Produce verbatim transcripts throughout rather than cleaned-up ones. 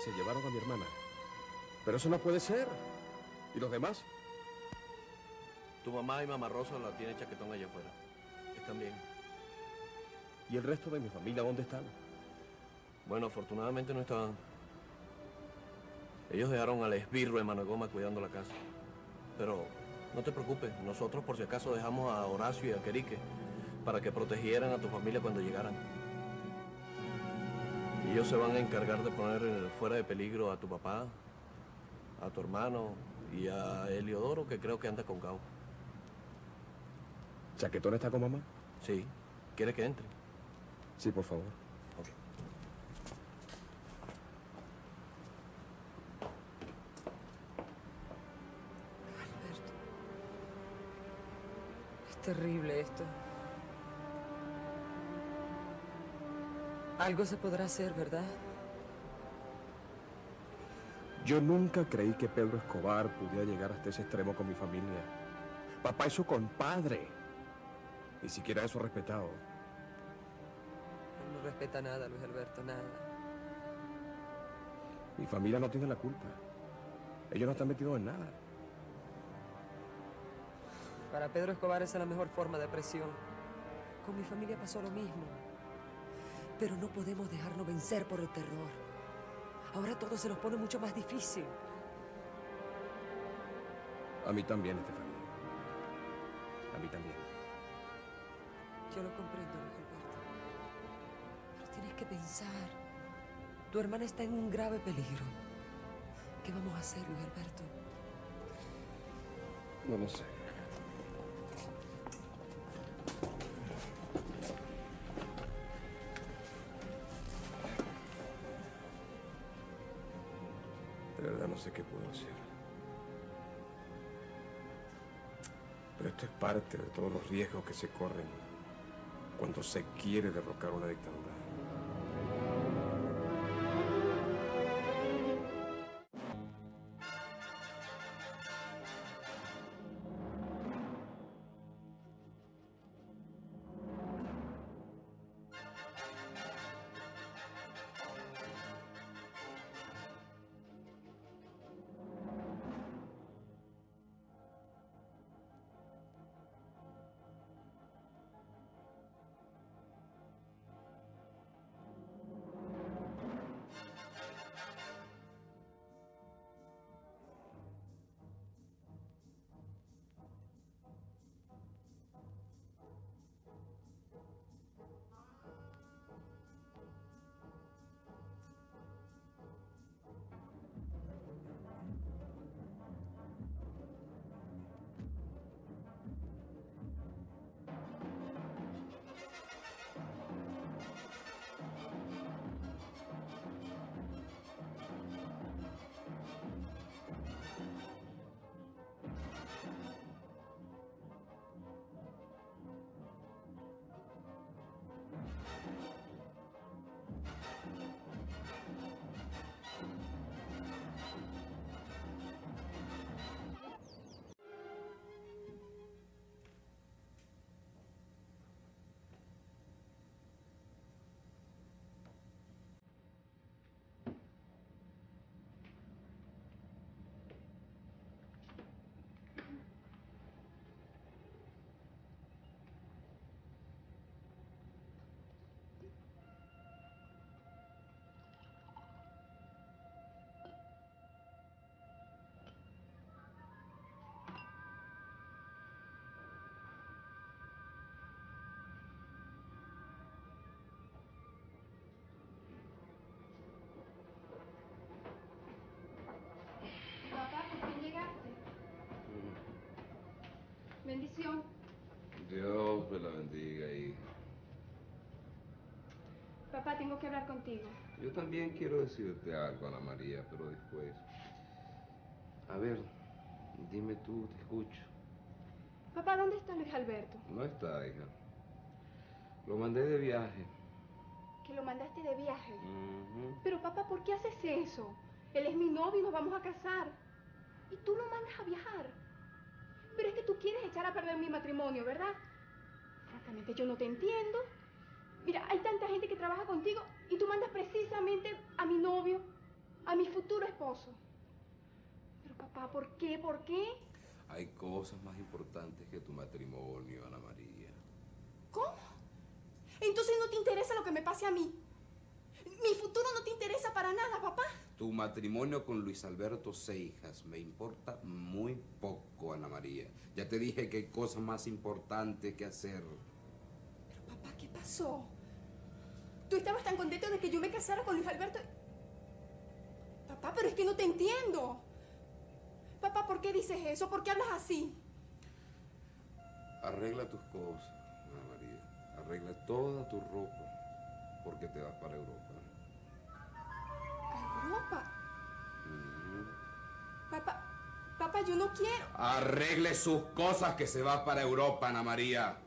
se llevaron a mi hermana. Pero eso no puede ser. ¿Y los demás? Tu mamá y mamá Rosa la tienen chaquetón allá afuera. Están bien. ¿Y el resto de mi familia dónde están? Bueno, afortunadamente no estaban. Ellos dejaron al esbirro de Mano de Goma cuidando la casa. Pero no te preocupes, nosotros por si acaso dejamos a Horacio y a Querique para que protegieran a tu familia cuando llegaran. Y ellos se van a encargar de poner fuera de peligro a tu papá, a tu hermano y a Eliodoro, que creo que anda con Gao. ¿Chaquetón está con mamá? Sí. ¿Quieres que entre? Sí, por favor. Ok. Alberto. Es terrible esto. Algo se podrá hacer, ¿verdad? Yo nunca creí que Pedro Escobar pudiera llegar hasta ese extremo con mi familia. Papá es su compadre. Ni siquiera eso respetado. Él no respeta nada, Luis Alberto, nada. Mi familia no tiene la culpa. Ellos no están metidos en nada. Para Pedro Escobar esa es la mejor forma de presión. Con mi familia pasó lo mismo. Pero no podemos dejarnos vencer por el terror. Ahora todo se nos pone mucho más difícil. A mí también, Estefanía. A mí también. Yo lo comprendo, Luis Alberto. Pero tienes que pensar. Tu hermana está en un grave peligro. ¿Qué vamos a hacer, Luis Alberto? No lo sé. De verdad no sé qué puedo hacer. Pero esto es parte de todos los riesgos que se corren cuando se quiere derrocar una dictadura. Bendición. Dios me la bendiga, hija. Papá, tengo que hablar contigo. Yo también quiero decirte algo, Ana María, pero después. A ver, dime tú, te escucho. Papá, ¿dónde está Luis Alberto? No está, hija. Lo mandé de viaje. ¿Que lo mandaste de viaje? Uh-huh. Pero papá, ¿por qué haces eso? Él es mi novio y nos vamos a casar. Y tú lo mandas a viajar. Pero es que tú quieres echar a perder mi matrimonio, ¿verdad? Francamente, yo no te entiendo. Mira, hay tanta gente que trabaja contigo y tú mandas precisamente a mi novio. a mi futuro esposo. Pero papá, ¿por qué? ¿Por qué? Hay cosas más importantes que tu matrimonio, Ana María. ¿Cómo? Entonces no te interesa lo que me pase a mí. Mi futuro no te interesa para nada, papá. Tu matrimonio con Luis Alberto Seijas me importa muy poco, Ana María. Ya te dije que hay cosas más importantes que hacer. Pero papá, ¿qué pasó? Tú estabas tan contento de que yo me casara con Luis Alberto. Papá, pero es que no te entiendo. Papá, ¿por qué dices eso? ¿Por qué hablas así? Arregla tus cosas, Ana María. Arregla toda tu ropa, porque te vas para Europa. ¿A Europa? Mm. Papá, papá, yo no quiero. Arregle sus cosas, que se va para Europa, Ana María.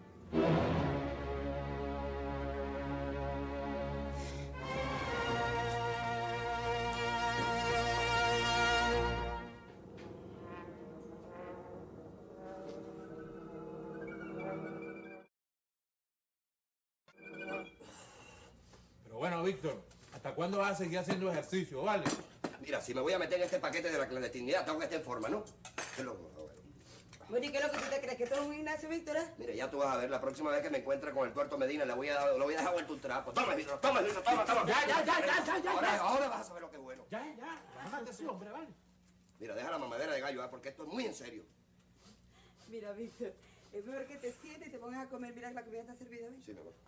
Bueno, Víctor, ¿hasta cuándo vas a seguir haciendo ejercicio, vale? Mira, si me voy a meter en este paquete de la clandestinidad, tengo que estar en forma, ¿no? ¿Qué lo... Bueno, ¿y qué es lo que tú te crees? ¿Que esto es un gimnasio, Víctor? ¿Eh? Mira, ya tú vas a ver, la próxima vez que me encuentre con el tuerto Medina, le voy a, lo voy a dejar vuelto un trapo. Toma, Víctor, toma, Víctor, toma, toma. Ya, ya, ya, ya, ya, ya. Ahora, ya. ahora vas a saber lo que es bueno. Ya, ya, bájate ese hombre, vale. Mira, deja la mamadera de gallo, ¿eh? Porque esto es muy en serio. Mira, Víctor, es mejor que te sientes y te pongas a comer. Mira, la comida está servida, ¿ves? Sí, mi amor.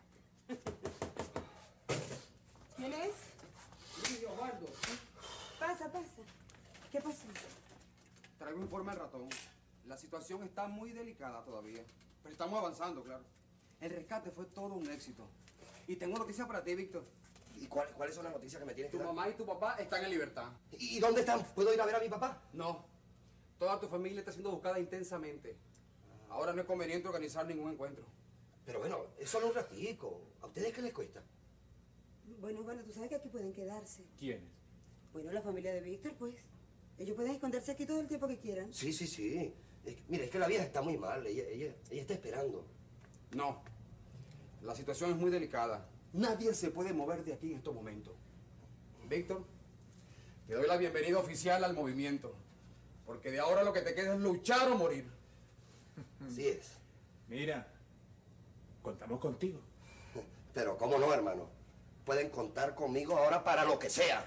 ¿Quién es? Sí, Osvaldo. Pasa, pasa. ¿Qué pasó? Traigo informe al ratón. La situación está muy delicada todavía, pero estamos avanzando, claro. El rescate fue todo un éxito. Y tengo noticias para ti, Víctor. ¿Y cuál- cuáles son las noticias que me tienes que Tu dar? mamá y tu papá están en libertad. ¿Y dónde están? ¿Puedo ir a ver a mi papá? No. Toda tu familia está siendo buscada intensamente. Ahora no es conveniente organizar ningún encuentro. Pero bueno, es solo un ratico. ¿A ustedes qué les cuesta? Bueno, bueno, tú sabes que aquí pueden quedarse. ¿Quiénes? Bueno, la familia de Víctor, pues. Ellos pueden esconderse aquí todo el tiempo que quieran. Sí, sí, sí. Es que- mira, es que la vieja está muy mal. Ella, ella, ella está esperando. No. La situación es muy delicada. Nadie se puede mover de aquí en estos momentos. Víctor, te doy la bienvenida oficial al movimiento. Porque de ahora lo que te queda es luchar o morir. Así es. Mira, contamos contigo. Pero cómo no, hermano. Pueden contar conmigo ahora para lo que sea.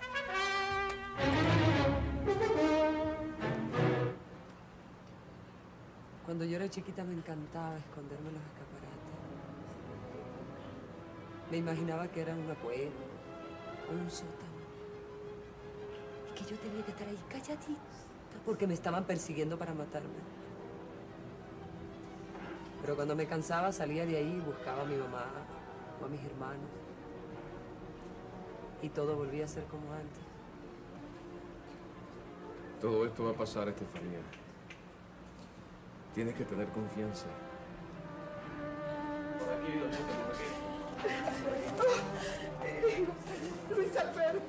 Cuando yo era chiquita me encantaba esconderme en los escaparates. Me imaginaba que era una cueva o un sótano. Y que yo tenía que estar ahí calladita porque me estaban persiguiendo para matarme. Pero cuando me cansaba salía de ahí y buscaba a mi mamá o a mis hermanos. Y todo volvía a ser como antes. Todo esto va a pasar, Estefanía. Tienes que tener confianza. Por aquí, Donito, por aquí. Luis Alberto.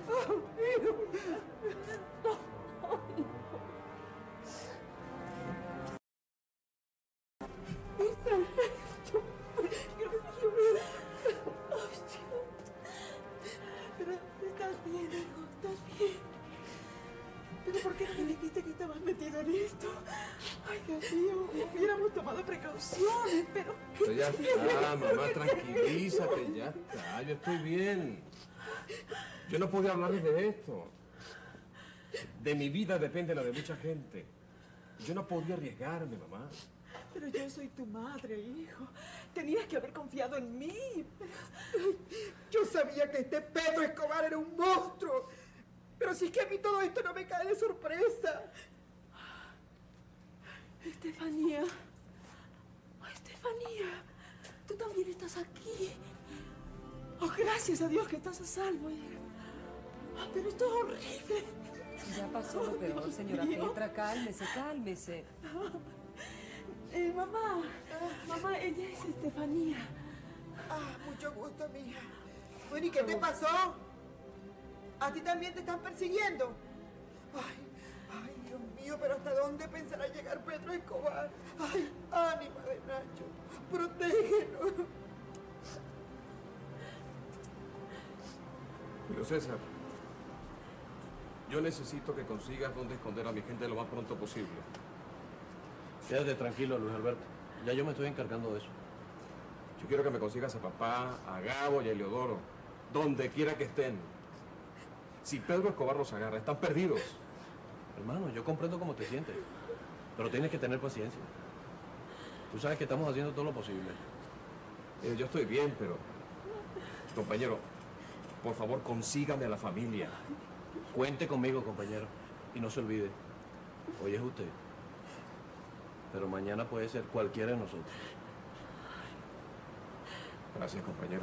Pero estás bien, hijo, estás bien. Pero ¿por qué no me dijiste que estabas metido en esto? Ay, Dios mío, hubiéramos tomado precauciones, pero... Pero ya está, mamá, tranquilízate, ya está. Yo estoy bien. Yo no podía hablarles de esto. De mi vida depende la de mucha gente. Yo no podía arriesgarme, mamá. Pero yo soy tu madre, hijo. Tenías que haber confiado en mí. Yo sabía que este Pedro Escobar era un monstruo. Pero si es que a mí todo esto no me cae de sorpresa. Estefanía. Ay, Estefanía. Tú también estás aquí. Oh, gracias a Dios que estás a salvo, hija. Ah, pero esto es horrible. Ya pasó lo peor, señora Dios mío. Petra. Cálmese, cálmese. Eh, mamá, mamá, ella es Estefanía. Ah, mucho gusto, mija. Bueno, ¿y qué te pasó? ¿A ti también te están persiguiendo? Ay, ay, Dios mío, pero ¿hasta dónde pensará llegar Pedro Escobar? Ay, ánima de Nacho, protégenos. Julio César, yo necesito que consigas dónde esconder a mi gente lo más pronto posible. Quédate tranquilo, Luis Alberto. Ya yo me estoy encargando de eso. Yo quiero que me consigas a papá, a Gabo y a Eleodoro, donde quiera que estén. Si Pedro Escobar los agarra, están perdidos. Hermano, yo comprendo cómo te sientes, pero tienes que tener paciencia. Tú sabes que estamos haciendo todo lo posible. Eh, yo estoy bien, pero... Compañero, por favor, consígame a la familia. Cuente conmigo, compañero. Y no se olvide, hoy es usted. Pero mañana puede ser cualquiera de nosotros. Gracias, compañero.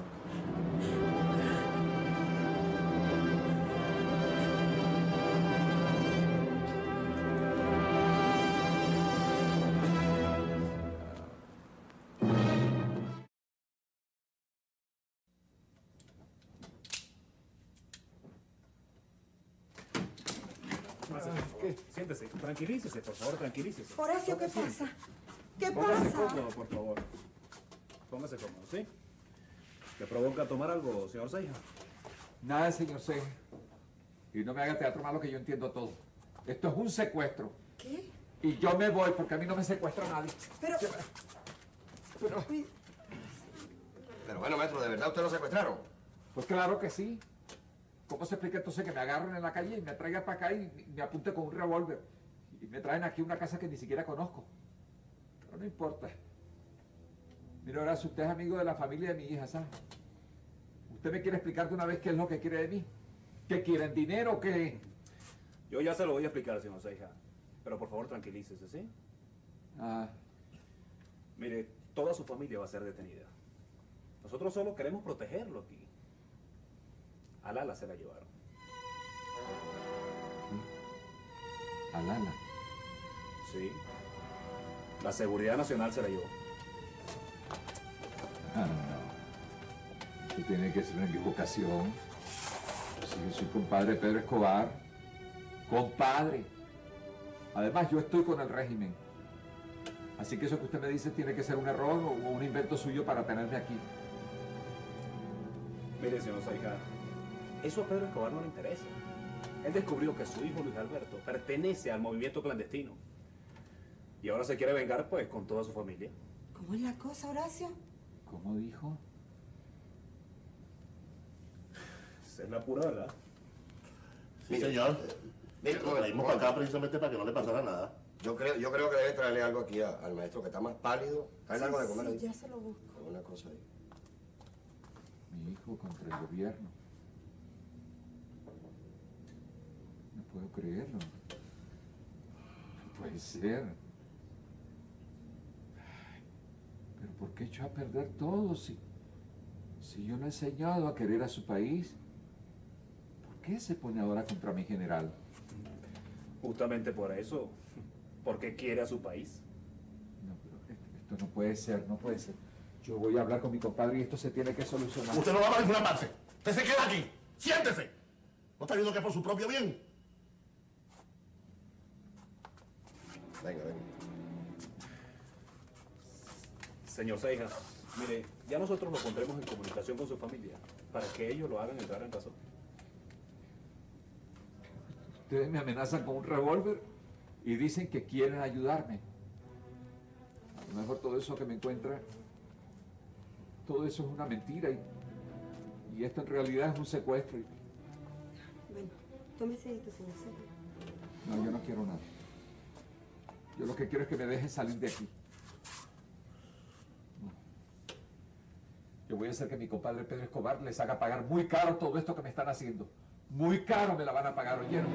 ¿Qué? Siéntese, tranquilícese, por favor, tranquilícese. Horacio, ¿qué pasa? ¿Qué Póngase pasa? cómodo, por favor. Póngase cómodo, ¿sí? ¿Le provoca tomar algo, señor Seija? Nada, señor Seija. Y no me haga teatro malo que yo entiendo todo. Esto es un secuestro. ¿Qué? Y yo me voy porque a mí no me secuestra nadie. Pero... Pero... Pero bueno, maestro, ¿de verdad usted lo secuestraron? Pues claro que sí. ¿Cómo se explica entonces que me agarren en la calle y me traigan para acá y me apunten con un revólver? Y me traen aquí a una casa que ni siquiera conozco. Pero no importa. Mira, ahora si usted es amigo de la familia de mi hija, ¿sabes? ¿Usted me quiere explicar de una vez qué es lo que quiere de mí? ¿Qué quieren? ¿Dinero o qué? Yo ya se lo voy a explicar, señor Seija. Pero por favor, tranquilícese, ¿sí? Ah. Mire, toda su familia va a ser detenida. Nosotros solo queremos protegerlo aquí. A Lala se la llevaron. ¿A Lala? Sí. La Seguridad Nacional se la llevó. Ah, no. Esto tiene que ser una equivocación. Si yo soy compadre de Pedro Escobar. Compadre. Además, yo estoy con el régimen. Así que eso que usted me dice tiene que ser un error o un invento suyo para tenerme aquí. Mire, señor Seija, eso a Pedro Escobar no le interesa. Él descubrió que su hijo Luis Alberto pertenece al movimiento clandestino. Y ahora se quiere vengar, pues, con toda su familia. ¿Cómo es la cosa, Horacio? ¿Cómo dijo? Esa es la pura verdad. Sí, señor. Mire, Lo traímos para acá precisamente para que no le pasara nada. Yo creo, yo creo que debe traerle algo aquí a- al maestro, que está más pálido. Traerle algo de comer Sí, ahí. ya se lo busco. Alguna cosa ahí. Mi hijo contra el gobierno. No puedo creerlo. No puede ser. Ay, pero ¿por qué echó a perder todo si, si yo le he enseñado a querer a su país? ¿Por qué se pone ahora contra mi general? Justamente por eso. Porque quiere a su país. No, pero esto, esto no puede ser, no puede ser. Yo voy a hablar con mi compadre y esto se tiene que solucionar. Usted no va a ninguna parte. Usted se queda aquí. Siéntese. ¿No está viendo que es por su propio bien? Venga, venga. Señor Seija, mire, ya nosotros lo pondremos en comunicación con su familia para que ellos lo hagan entrar en razón. Ustedes me amenazan con un revólver y dicen que quieren ayudarme. A lo mejor todo eso que me encuentra, todo eso es una mentira y, y esto en realidad es un secuestro. Bueno, tómese esto, señor Seija. No, yo no quiero nada. Yo lo que quiero es que me dejen salir de aquí. No. Yo voy a hacer que mi compadre Pedro Escobar les haga pagar muy caro todo esto que me están haciendo. Muy caro me la van a pagar, ¿oyeron?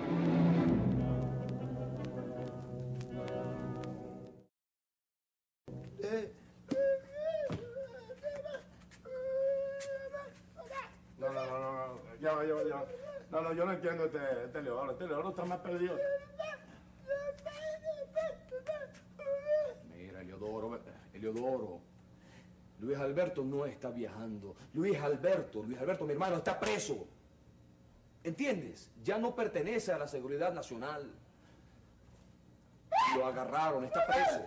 No, no, no, no, no. Ya va, ya va, ya va. No, no, yo no entiendo este, este Eleodoro. Este Eleodoro está más perdido. Mira, Eleodoro, Eleodoro. Luis Alberto no está viajando. Luis Alberto, Luis Alberto, mi hermano, está preso. ¿Entiendes? Ya no pertenece a la seguridad nacional. Lo agarraron, está preso.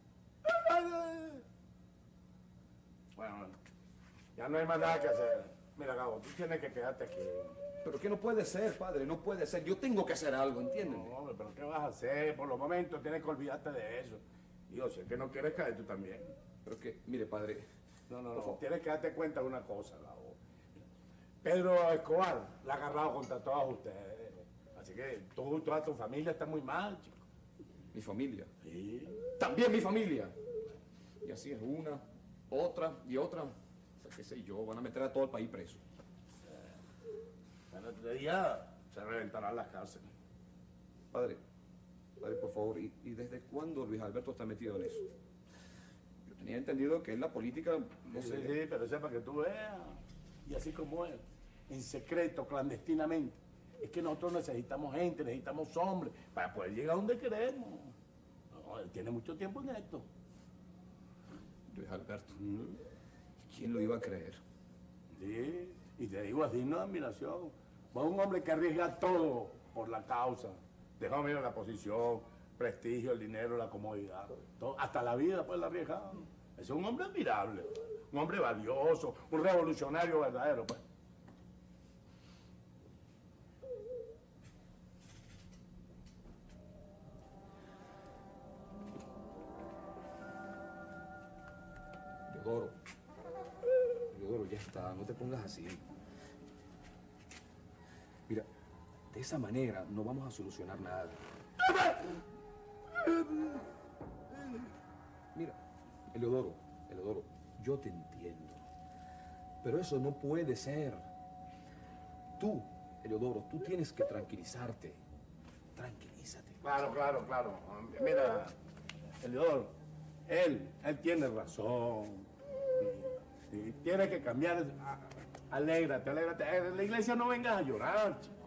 Bueno, bueno. Ya no hay más nada que hacer. Mira, Gabo, tú tienes que quedarte aquí. Pero que no puede ser, padre, no puede ser. Yo tengo que hacer algo, ¿entiendes? No, hombre, pero ¿qué vas a hacer? Por los momentos tienes que olvidarte de eso. Digo, si es que no quieres caer tú también. Pero que, mire, padre. No, no, no. Tienes que darte cuenta de una cosa, Gabo. Pedro Escobar la ha agarrado contra todos ustedes. Así que tú, toda tu familia está muy mal, chico. ¿Mi familia? Sí. También mi familia. Y así es una, otra y otra. O sea, qué sé yo, van a meter a todo el país preso. Bueno, otro día se reventarán las cárceles. Padre, padre, por favor, ¿y, y desde cuándo Luis Alberto está metido en eso? Yo tenía entendido que en la política, no Sí, sé... sí, pero sepa que tú veas. Y así como él, en secreto, clandestinamente. Es que nosotros necesitamos gente, necesitamos hombres para poder llegar a donde queremos. No, él tiene mucho tiempo en esto. Luis Alberto. ¿Quién lo iba a creer? Sí, y te digo así, no admiración. Fue un hombre que arriesga todo por la causa. Dejó mira la posición, prestigio, el dinero, la comodidad. Todo, hasta la vida pues la ha arriesgado. Es un hombre admirable, un hombre valioso, un revolucionario verdadero, pues. Leodoro. Leodoro, ya está, no te pongas así. Mira, de esa manera no vamos a solucionar nada. Mira, Eleodoro, Eleodoro, yo te entiendo. Pero eso no puede ser. Tú, Eleodoro, tú tienes que tranquilizarte. Tranquilízate. Claro, claro, claro. Mira, Eleodoro, él, él tiene razón. Y, y tiene que cambiar. Alégrate, alégrate. En la iglesia no vengas a llorar, chico.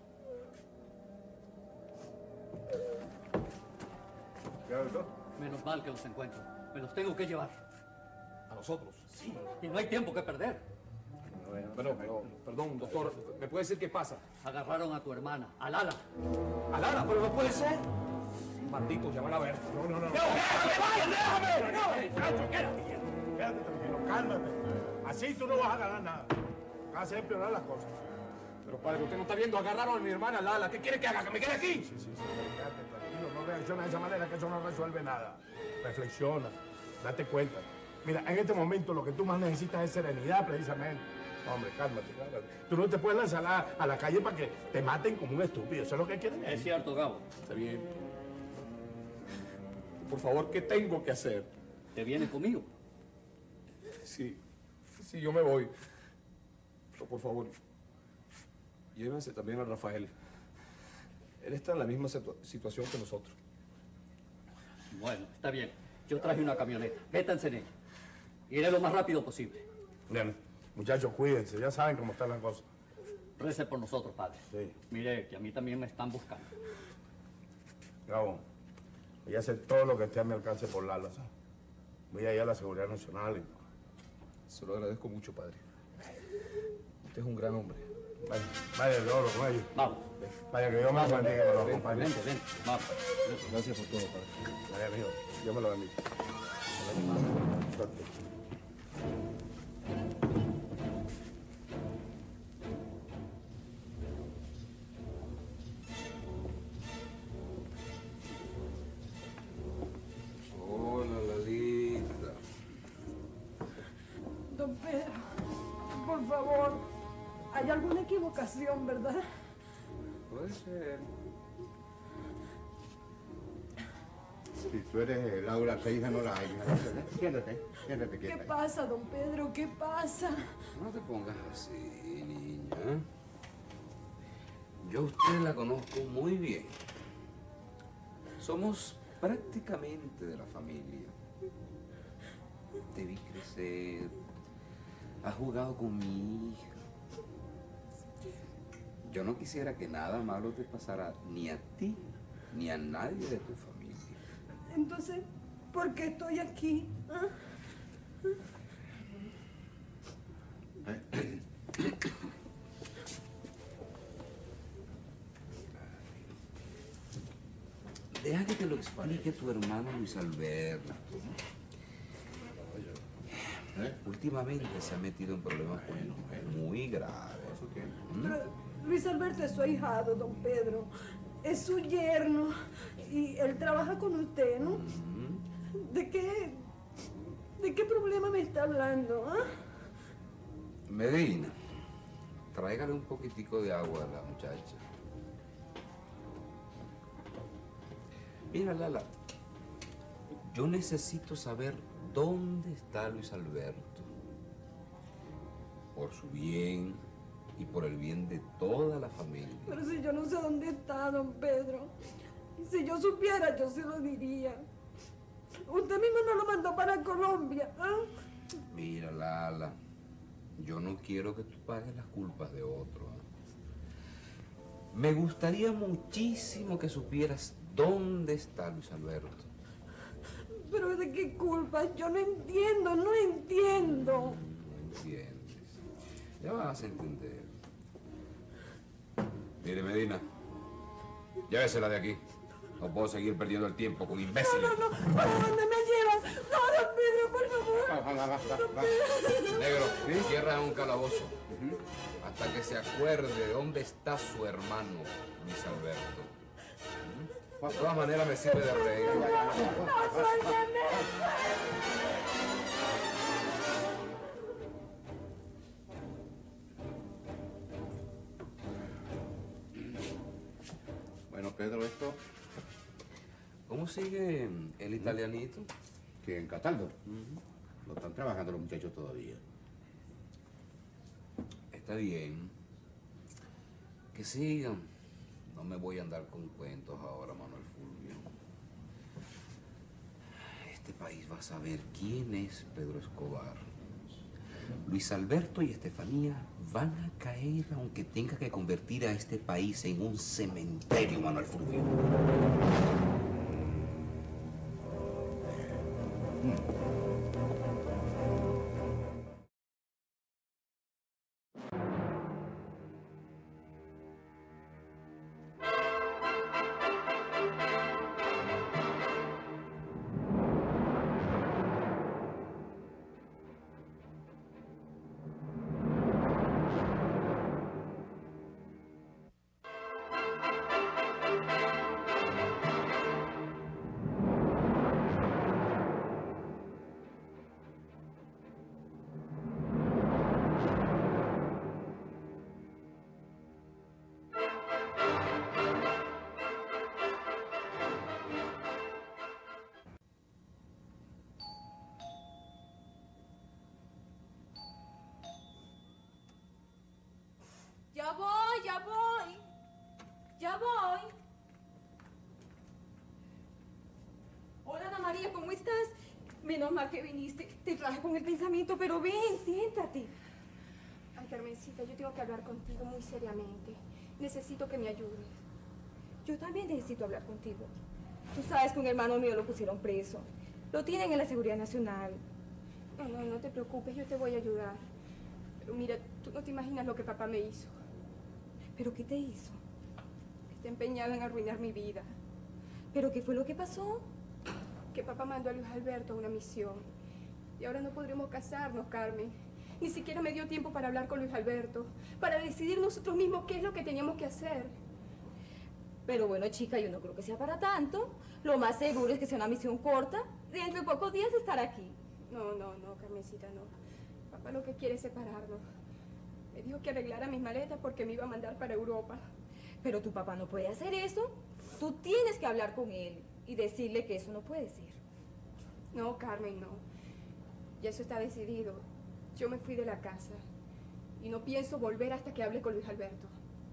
¿Qué, doctor? Menos mal que los encuentro. Me los tengo que llevar. ¿A nosotros? Sí, y no hay tiempo que perder. Pero, pero, perdón, doctor, ¿me puede decir qué pasa? Agarraron a tu hermana, a Lala. ¿A Lala? ¿Pero no puede ser? Malditos, ya van a ver. No, no, no. ¡Déjame! ¡Déjame! ¡Déjame! ¡Cacho, quédate! Quédate tranquilo, cálmate. Así tú no vas a ganar nada. Vas a hacer empeorar las cosas. Pero padre, usted no está viendo, agarraron a mi hermana Lala. ¿Qué quiere que haga? ¿Que me quede aquí? Sí, sí, sí, quédate tranquilo, no reacciona de esa manera, que eso no resuelve nada. Reflexiona, date cuenta. Mira, en este momento lo que tú más necesitas es serenidad, precisamente. Hombre, cálmate, cálmate. Tú no te puedes lanzar a, a la calle para que te maten como un estúpido. Eso es lo que quieren. Es cierto, Gabo. Está bien. Por favor, ¿qué tengo que hacer? ¿Te vienes conmigo? Sí, sí, yo me voy. Pero por favor, llévense también a Rafael. Él está en la misma situ- situación que nosotros. Bueno, está bien. Yo traje una camioneta. Métanse en ella. Iré lo más rápido posible. Bien, muchachos, cuídense. Ya saben cómo están las cosas. Rece por nosotros, padre. Sí. Mire, que a mí también me están buscando. Gabo, voy a hacer todo lo que esté a mi alcance por Lala. ¿Sabes? Voy a ir a la Seguridad Nacional. Y... Se lo agradezco mucho, padre. Usted es un gran hombre. Vaya, vaya de oro con ellos. Vamos. Vaya, que Dios me bendiga y me lo acompañe. Vente, vente. Vamos. Gracias por todo, padre. Vaya, amigo. Dios me lo bendiga. Suerte. Hola, Lalita. Don Pedro, por favor, hay alguna equivocación, ¿verdad? Puede ser. Si tú eres Laura Seija, no la hay. Siéntate, siéntate ¿Qué quieta. pasa, don Pedro? ¿Qué pasa? No te pongas así, niña. Yo a usted la conozco muy bien. Somos prácticamente de la familia. Te vi crecer. Has jugado con mi hija. Yo no quisiera que nada malo te pasara ni a ti ni a nadie de tu familia. Entonces, ¿por qué estoy aquí? ¿Ah? Deja que te lo explique tu hermano Luis Alberto. ¿Eh? Últimamente se ha metido en problemas muy graves. Pero Luis Alberto es su ahijado, don Pedro. Es su yerno. Y él trabaja con usted, ¿no? ¿De qué, de qué problema me está hablando, ah? Medina, tráigale un poquitico de agua a la muchacha. Mira, Lala, yo necesito saber dónde está Luis Alberto. Por su bien y por el bien de toda la familia. Pero si yo no sé dónde está, don Pedro. Si yo supiera, yo se lo diría. Usted mismo no lo mandó para Colombia, ¿ah? Mira, Lala, yo no quiero que tú pagues las culpas de otro. ¿eh? Me gustaría muchísimo que supieras dónde está Luis Alberto. Pero ¿de qué culpa? Yo no entiendo, no entiendo. No entiendes. Ya vas a entender. Mire, Medina, llévesela de aquí. No puedo seguir perdiendo el tiempo con imbéciles. No, no, no. ¿Para dónde me llevas? No, don Pedro, por favor. Va, va, va, va, va. Negro, ¿sí? Cierra un calabozo. Uh-huh. Hasta que se acuerde de dónde está su hermano, Luis Alberto. Uh-huh. De todas maneras me sirve de reír. No, suélteme. Bueno, Pedro, esto... ¿Cómo sigue el italianito? Que en Cataldo. Uh-huh. Lo están trabajando los muchachos todavía. Está bien. Que sigan. No me voy a andar con cuentos ahora, Manuel Fulvio. Este país va a saber quién es Pedro Escobar. Luis Alberto y Estefanía van a caer aunque tenga que convertir a este país en un cementerio, Manuel Fulvio. Ya voy, ya voy. Ya voy. Hola, Ana María, ¿cómo estás? Menos mal que viniste. Te traje con el pensamiento, pero ven, siéntate. Ay, Carmencita, yo tengo que hablar contigo muy seriamente. Necesito que me ayudes. Yo también necesito hablar contigo. Tú sabes que un hermano mío lo pusieron preso. Lo tienen en la Seguridad Nacional. No, no, no te preocupes, yo te voy a ayudar. Pero mira, tú no te imaginas lo que papá me hizo. ¿Pero qué te hizo? Está empeñado en arruinar mi vida. ¿Pero qué fue lo que pasó? Que papá mandó a Luis Alberto a una misión. Y ahora no podremos casarnos, Carmen. Ni siquiera me dio tiempo para hablar con Luis Alberto, para decidir nosotros mismos qué es lo que teníamos que hacer. Pero bueno, chica, yo no creo que sea para tanto. Lo más seguro es que sea una misión corta. Dentro de pocos días estará aquí. No, no, no, Carmencita, no. Papá lo que quiere es separarnos. Me dijo que arreglara mis maletas porque me iba a mandar para Europa. Pero tu papá no puede hacer eso. Tú tienes que hablar con él y decirle que eso no puede ser. No, Carmen, no. Ya eso está decidido. Yo me fui de la casa y no pienso volver hasta que hable con Luis Alberto.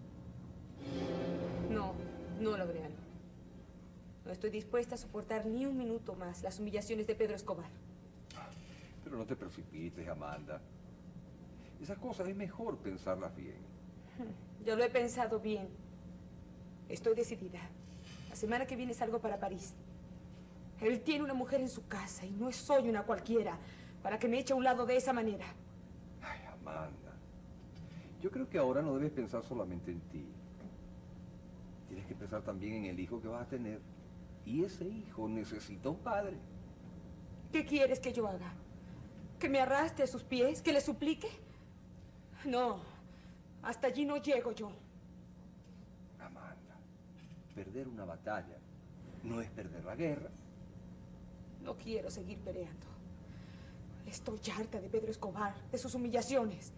No, no, Laureano. No estoy dispuesta a soportar ni un minuto más las humillaciones de Pedro Escobar. Pero no te precipites, Amanda. Esas cosas es mejor pensarlas bien. Yo lo he pensado bien. Estoy decidida. La semana que viene salgo para París. Él tiene una mujer en su casa y no soy una cualquiera para que me eche a un lado de esa manera. Ay, Amanda. Yo creo que ahora no debes pensar solamente en ti. Tienes que pensar también en el hijo que vas a tener. Y ese hijo necesita un padre. ¿Qué quieres que yo haga? ¿Que me arrastre a sus pies? ¿Que le suplique? No, hasta allí no llego yo. Amanda, perder una batalla no es perder la guerra. No quiero seguir peleando. Estoy harta de Pedro Escobar, de sus humillaciones.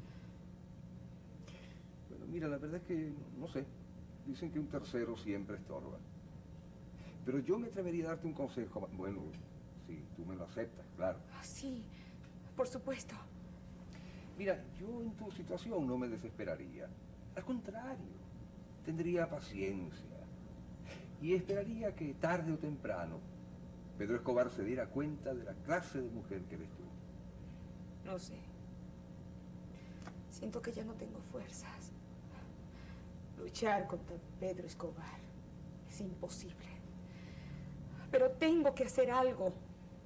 Bueno, mira, la verdad es que, no sé, dicen que un tercero siempre estorba. Pero yo me atrevería a darte un consejo, bueno, si tú me lo aceptas, claro. Sí, por supuesto. Mira, yo en tu situación no me desesperaría. Al contrario, tendría paciencia. Y esperaría que tarde o temprano Pedro Escobar se diera cuenta de la clase de mujer que eres tú. No sé. Siento que ya no tengo fuerzas. Luchar contra Pedro Escobar es imposible. Pero tengo que hacer algo.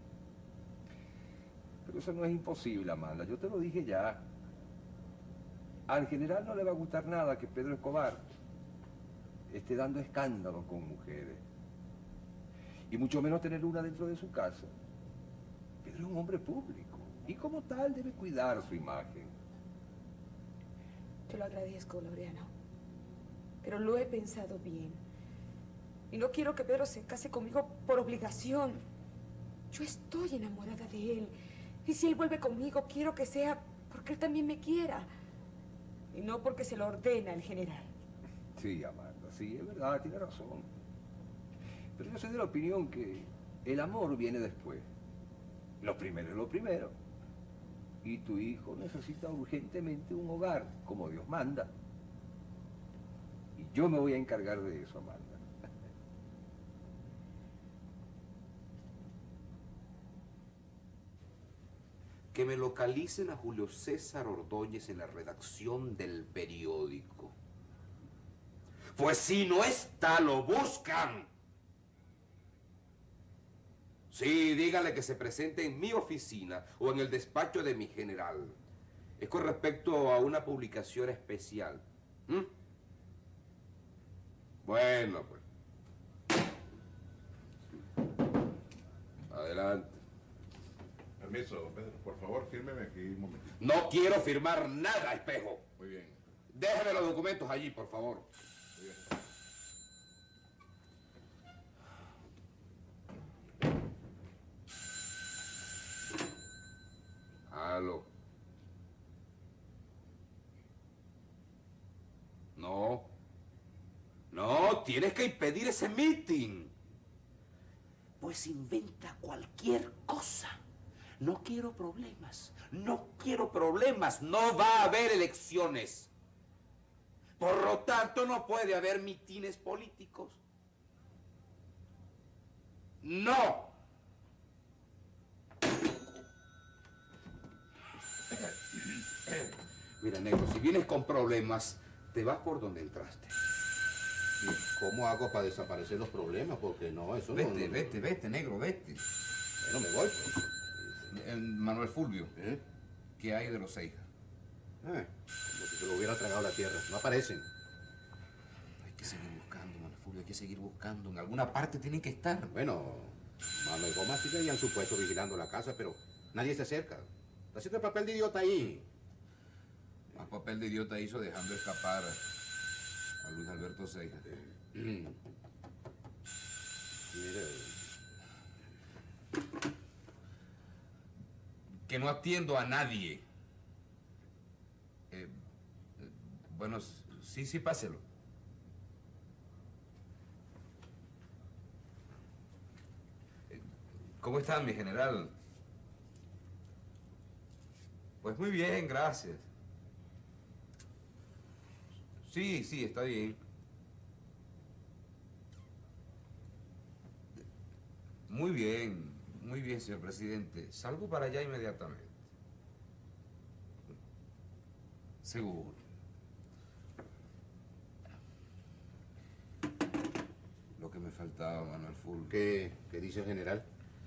Pero eso no es imposible, Amanda. Yo te lo dije ya. Al general no le va a gustar nada que Pedro Escobar esté dando escándalos con mujeres. Y mucho menos tener una dentro de su casa. Pedro es un hombre público. Y como tal debe cuidar su imagen. Te lo agradezco, Laureano. Pero lo he pensado bien. Y no quiero que Pedro se case conmigo por obligación. Yo estoy enamorada de él. Y si él vuelve conmigo, quiero que sea porque él también me quiera. Y no porque se lo ordena el general. Sí, Amanda, sí, es verdad, tiene razón. Pero yo soy de la opinión que el amor viene después. Lo primero es lo primero. Y tu hijo necesita urgentemente un hogar, como Dios manda. Y yo me voy a encargar de eso, Amanda. Que me localicen a Julio César Ordóñez en la redacción del periódico. Pues si no está, lo buscan. Sí, dígale que se presente en mi oficina o en el despacho de mi general. Es con respecto a una publicación especial. ¿Mm? Bueno, pues. Adelante. Permiso, Pedro, por favor, fírmeme aquí un momentito. No quiero firmar nada, Espejo. Muy bien. Déjeme los documentos allí, por favor. Muy bien. Aló. No. No, tienes que impedir ese meeting. Pues inventa cualquier cosa. No quiero problemas. No quiero problemas. No va a haber elecciones. Por lo tanto, no puede haber mitines políticos. No. Mira, negro, si vienes con problemas, te vas por donde entraste. ¿Cómo hago para desaparecer los problemas? Porque no, eso Vete, no... no, no. vete, vete, negro, vete. Bueno, me voy, pues. El Manuel Fulvio, ¿Eh? ¿qué hay de los Seijas? Eh, como si se lo hubiera tragado la tierra. No aparecen. Hay que seguir buscando, Manuel Fulvio, hay que seguir buscando. En alguna parte tienen que estar. Bueno, Manuel Goma sigue ahí en su puesto vigilando la casa, pero nadie se acerca. Está haciendo el papel de idiota ahí. Más papel de idiota hizo dejando escapar a Luis Alberto Seija. Mira, que no atiendo a nadie. Eh, eh, bueno, sí, sí, páselo. Eh, ¿Cómo está, mi general? Pues muy bien, gracias. Sí, sí, está bien. Muy bien, muy bien, señor presidente. Salgo para allá inmediatamente. Seguro. Lo que me faltaba, Manuel Fulvio. ¿Qué, qué dice el general?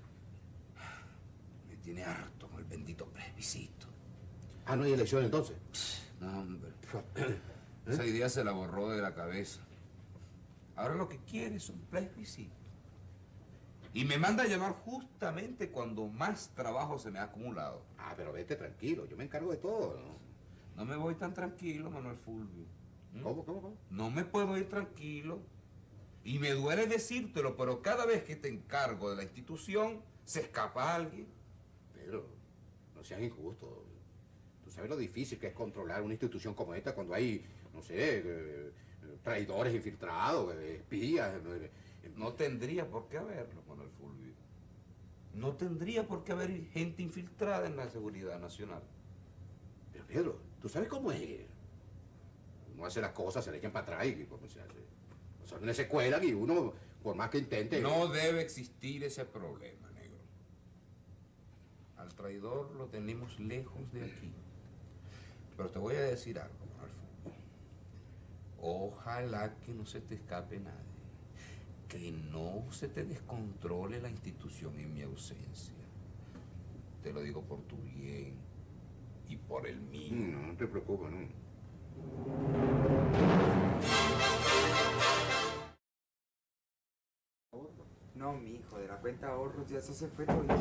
Me tiene harto con el bendito plebiscito. Ah, no hay elección entonces. No, hombre. Esa idea se la borró de la cabeza. Ahora lo que quiere es un plebiscito. Y me manda a llamar justamente cuando más trabajo se me ha acumulado. Ah, pero vete tranquilo, yo me encargo de todo, ¿no? No me voy tan tranquilo, Manuel Fulvio. ¿Mm? ¿Cómo, cómo, cómo? No me puedo ir tranquilo. Y me duele decírtelo, pero cada vez que te encargo de la institución, se escapa alguien. Pedro, no seas injusto. Tú sabes lo difícil que es controlar una institución como esta cuando hay, no sé, eh, traidores infiltrados, eh, espías. Eh, No tendría por qué haberlo, Manuel Fulvio. No tendría por qué haber gente infiltrada en la seguridad nacional. Pero Pedro, ¿tú sabes cómo es? Uno hace las cosas, se le echan para atrás y como se hace. Los órdenes se cuelan y uno, por más que intente... No debe existir ese problema, negro. Al traidor lo tenemos lejos de aquí. Pero te voy a decir algo, Manuel Fulvio. Ojalá que no se te escape nadie. Que no se te descontrole la institución en mi ausencia. Te lo digo por tu bien y por el mío. No, no te preocupes, no. No, mi hijo, de la cuenta de ahorros ya eso se fue todito.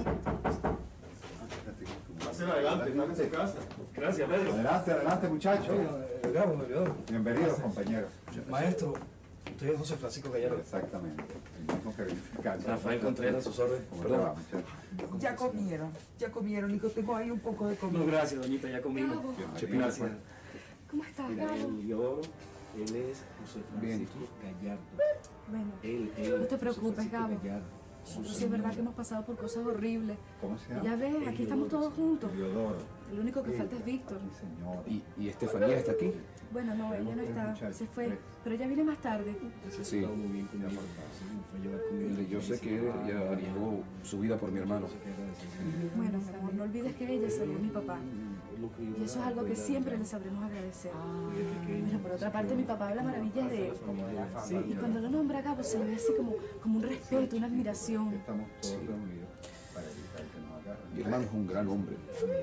Pasen adelante, están en su casa. Gracias, Pedro. Adelante, adelante, muchachos. Gabo, Melidor. Bienvenidos, compañeros. Maestro, usted es José Francisco Gallardo. Exactamente. El mismo que verificar. Rafael Contreras, sus órdenes. ¿Cómo te Perdón. va, muchacho? Ya comieron, ya comieron, hijo, tengo ahí un poco de comida. No, gracias, doñita, ya comimos. Gabo. Chepina, gracias. ¿Cómo estás, Mira, Gabo? él, Leodoro, él es José Francisco Gallardo. Bueno, Él, él, no te José preocupes, Francisco Gabo. Gallardo. Nosotros sí es verdad que hemos pasado por cosas horribles. ¿Cómo se Y llama? ya ves, aquí estamos todos juntos. Leodoro. El único que falta es Víctor. Señor. ¿Y, y Estefanía está aquí? Bueno, no, ella no está, muchacho, se fue. ves. Pero ella viene más tarde. Sí. Muy bien conmigo. Sí, me fue a llevar comida. Mire, yo sé que ella arriesgó su vida por mi hermano. Bueno, mi amor, no olvides que ella salvó a mi papá. Y eso es algo que siempre le sabremos agradecer. Bueno, por otra parte, mi papá habla maravillas de él. Y cuando lo nombra Gabo, se le ve así como, como un respeto, una admiración. Estamos todos reunidos para evitar que nos agarren. Mi hermano es un gran hombre.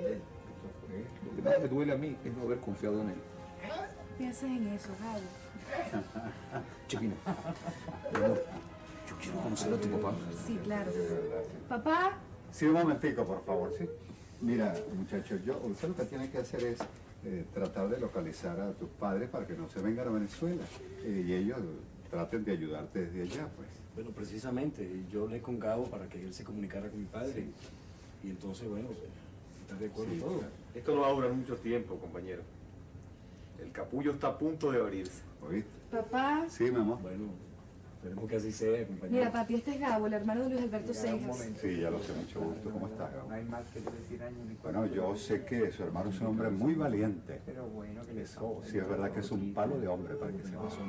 Lo que más me duele a mí es no haber confiado en él. Piensas en eso, Gabo. Chepina, mi amor, yo quiero conocer a tu papá. Sí, claro. Papá, Sí, un momentico, por favor, sí. Mira, muchachos, yo, usted lo que tiene que hacer es eh, tratar de localizar a tus padres para que no se vengan a Venezuela. Eh, y ellos traten de ayudarte desde allá, pues. Bueno, precisamente, yo hablé con Gabo para que él se comunicara con mi padre. Y entonces, bueno, está de acuerdo Sí, en todo. claro. Esto no va a durar mucho tiempo, compañero. El capullo está a punto de abrirse. ¿Oíste? papá. Sí, mi amor. Bueno, esperemos que así sea, compañero. Mira, papi, este es Gabo, el hermano de Luis Alberto Cejas. Sí, ya lo sé, mucho gusto. ¿Cómo estás, Gabo? No hay mal que decir año ni Bueno, yo sé que su hermano es un hombre muy valiente. Pero bueno, que le Eso sí es verdad que es un palo de hombre para que se vaya.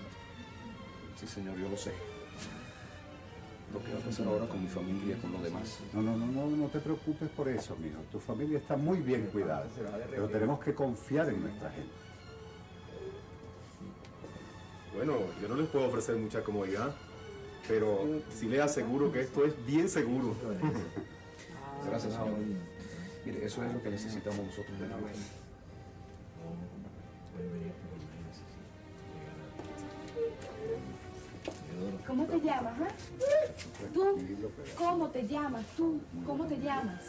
Sí, señor, yo lo sé. Lo que va a pasar ahora con mi familia, con los demás. No, no, no, no, no te preocupes por eso, mijo. Tu familia está muy bien cuidada. Pero tenemos que confiar en nuestra gente. Bueno, yo no les puedo ofrecer mucha comodidad, pero sí les aseguro que esto es bien seguro. Gracias, señor. Mire, eso es lo que necesitamos nosotros de la vez. ¿Cómo te llamas, ah? ¿Tú? ¿Cómo te llamas? ¿Tú? ¿Cómo te llamas?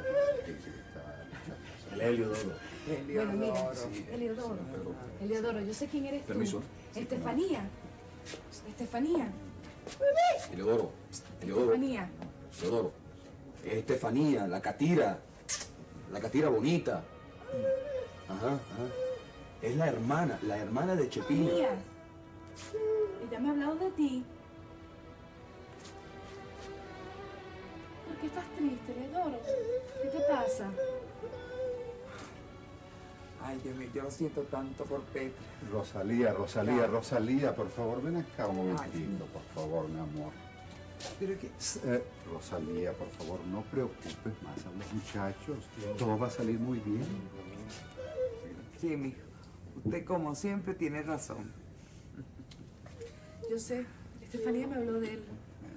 El Heliodoro. Bueno, mira, Eliodoro. Eliodoro, yo sé quién eres tú. Permiso. Estefanía. Estefanía. Eleodoro, Eleodoro, Estefanía. Eleodoro. Es Estefanía, la catira. La catira bonita. Ajá, ajá. Es la hermana, la hermana de Chepina. Estefanía. Ella me ha hablado de ti. ¿Por qué estás triste, Eliodoro? ¿Qué te pasa? Ay, Dios mío, yo lo siento tanto por Pepe. Rosalía, Rosalía, Rosalía, por favor, ven acá un momentito, por favor, mi amor. Pero que... Eh, Rosalía, por favor, no preocupes más a los muchachos. Todo va a salir muy bien. Sí, mijo. Usted, como siempre, tiene razón. Yo sé, Estefanía me habló de él.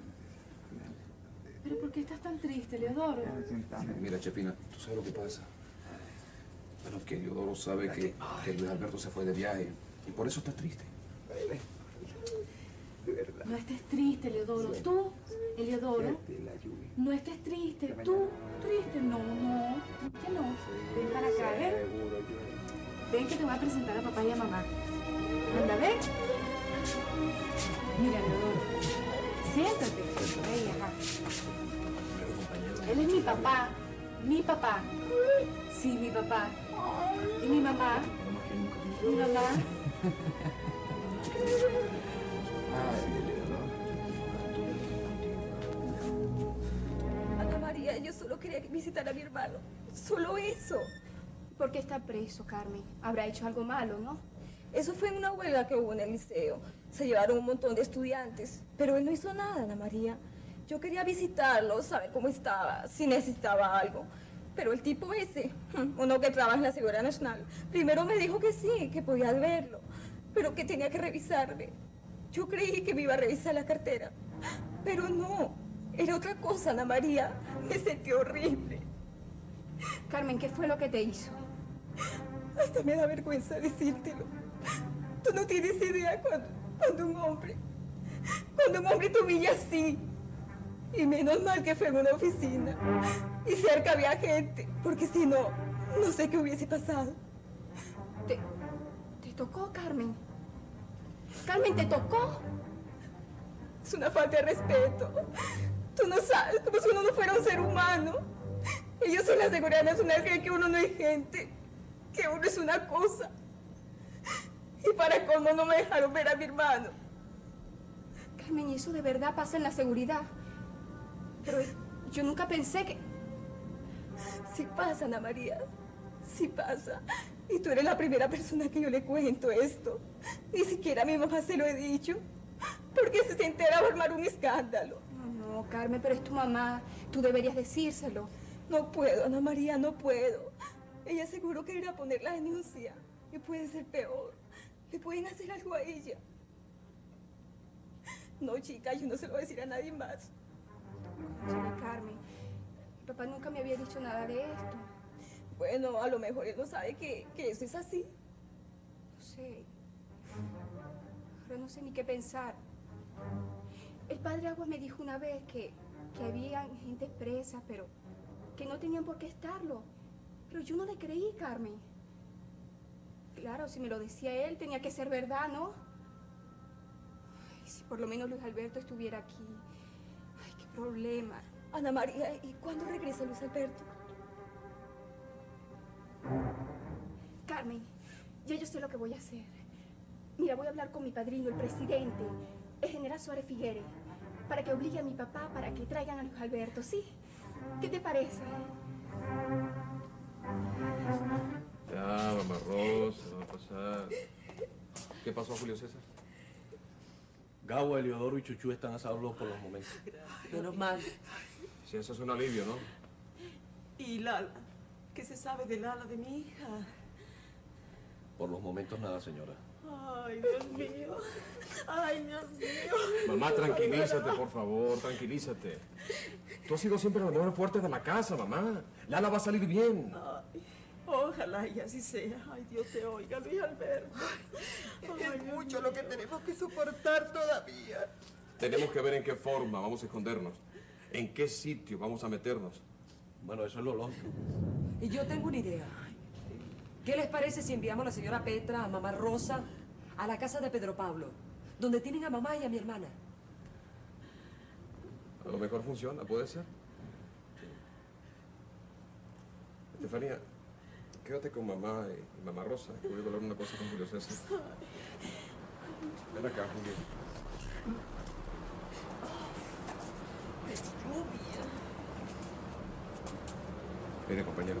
¿Pero por qué estás tan triste, Leodoro? Mira, Chepina, ¿tú sabes lo que pasa? Bueno, que Leodoro sabe que, que Luis Alberto se fue de viaje y por eso está triste. de verdad. No estés triste, Eliodoro. Sí. Tú, Eliodoro, Fíjate la lluvia. no estés triste. Tú, triste. No, no, que no. Ven para acá, ven. Seguro, yo. Ven que te voy a presentar a papá y a mamá. Anda, ven. Mira, Eliodoro, siéntate. Ven, ajá. Él es mi papá. Mi papá. Sí, mi papá. ¿Y mi mamá? Mi mamá. Ana María, yo solo quería visitar a mi hermano. Solo eso. ¿Por qué está preso, Carmen? Habrá hecho algo malo, ¿no? Eso fue en una huelga que hubo en el liceo. Se llevaron un montón de estudiantes. Pero él no hizo nada, Ana María. Yo quería visitarlo, saber cómo estaba, si necesitaba algo. Pero el tipo ese, uno que trabaja en la Seguridad Nacional, primero me dijo que sí, que podía verlo, pero que tenía que revisarme. Yo creí que me iba a revisar la cartera, pero no, era otra cosa, Ana María. Me sentí horrible. Carmen, ¿qué fue lo que te hizo? Hasta me da vergüenza decírtelo. Tú no tienes idea cuando, cuando un hombre, cuando un hombre te humilla así. Y menos mal que fue en una oficina. Y cerca había gente, porque si no, no sé qué hubiese pasado. ¿Te, te tocó, Carmen? Carmen, ¿te tocó? Es una falta de respeto. Tú no sabes, como si uno no fuera un ser humano. Ellos en la Seguridad Nacional creen que uno no es gente, que uno es una cosa. Y para cómo no me dejaron ver a mi hermano. Carmen, ¿y eso de verdad pasa en la seguridad? Pero yo nunca pensé que... Sí pasa, Ana María. Sí pasa. Y tú eres la primera persona que yo le cuento esto. Ni siquiera a mi mamá se lo he dicho. Porque si se entera va a armar un escándalo. No, no, Carmen, pero es tu mamá. Tú deberías decírselo. No puedo, Ana María, no puedo. Ella seguro que irá a poner la denuncia. Y puede ser peor. Le pueden hacer algo a ella. No, chica, yo no se lo voy a decir a nadie más. Señora Carmen, mi papá nunca me había dicho nada de esto. Bueno, a lo mejor él no sabe que, que eso es así. No sé. Pero no sé ni qué pensar. El padre Aguas me dijo una vez que, que había gente presa, pero que no tenían por qué estarlo. Pero yo no le creí, Carmen. Claro, si me lo decía él, tenía que ser verdad, ¿no? Ay, si por lo menos Luis Alberto estuviera aquí. Ay, qué problema. Ana María, ¿y cuándo regresa Luis Alberto? Carmen, ya yo sé lo que voy a hacer. Mira, voy a hablar con mi padrino, el presidente, el general Suárez Figueres, para que obligue a mi papá para que traigan a Luis Alberto, ¿sí? ¿Qué te parece? Ya, mamá Rosa, va a pasar. ¿Qué pasó, Julio César? Gabo, Eliodoro y Chuchú están a salvo por los momentos. Menos mal. Sí, eso es un alivio, ¿no? ¿Y Lala? ¿Qué se sabe de Lala, de mi hija? Por los momentos nada, señora. Ay, Dios mío. Ay, Dios mío. Mamá, tranquilízate, por favor, tranquilízate. Tú has sido siempre la mujer fuerte de la casa, mamá. Lala va a salir bien. Ay, ojalá y así sea. Ay, Dios te oiga, Luis Alberto. Ay, es mucho lo que tenemos que soportar todavía. Tenemos que ver en qué forma vamos a escondernos. En qué sitio vamos a meternos. Bueno, eso es lo lógico. Y yo tengo una idea. ¿Qué les parece si enviamos a la señora Petra, a mamá Rosa, a la casa de Pedro Pablo, donde tienen a mamá y a mi hermana? A lo mejor funciona, puede ser. Estefanía, quédate con mamá y mamá Rosa, que voy a hablar una cosa con Julio César. Ven acá, Julio. Mire, compañero.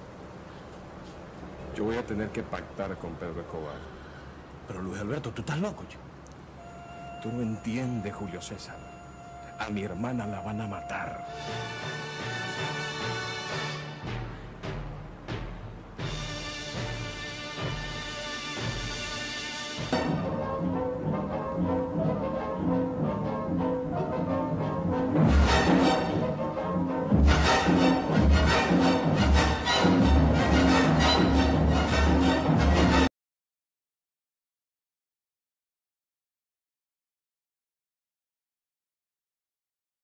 Yo voy a tener que pactar con Pedro Escobar. Pero Luis Alberto, tú estás loco, chico. Tú no entiendes, Julio César. A mi hermana la van a matar.